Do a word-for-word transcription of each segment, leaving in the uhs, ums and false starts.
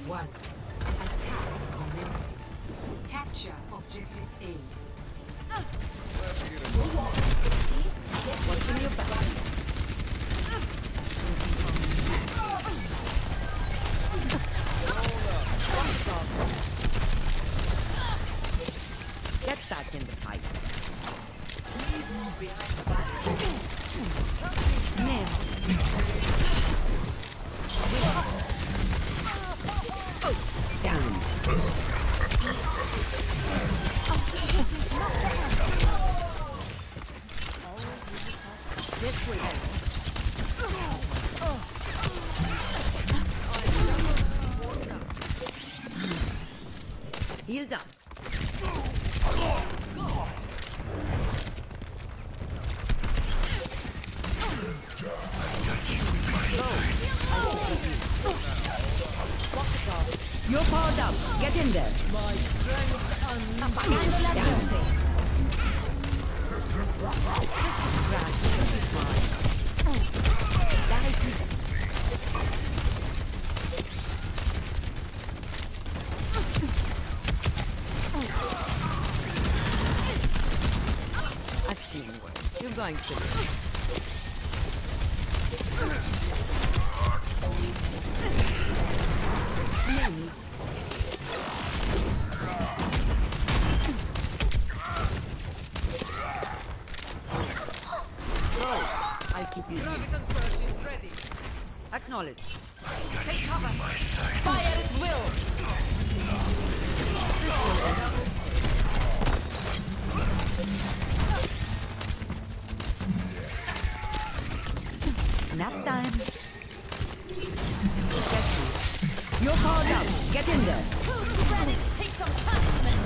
one. Attack commencing. Capture objective A. Watching your back. Get back in the fight. Please move behind the back. Now. Oh, down. This way. Heal down. I've got you in my sights. You're powered up. Get in there. My strength Apagando la gente. I've seen worse. You're going to. I'll keep you. Is ready. Acknowledge. I've got you in my sights. Fire at will. Nap time. You're powered up. Get in there. Who's ready to take some punishment?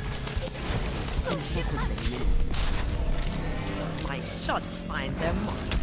My shots find their mark.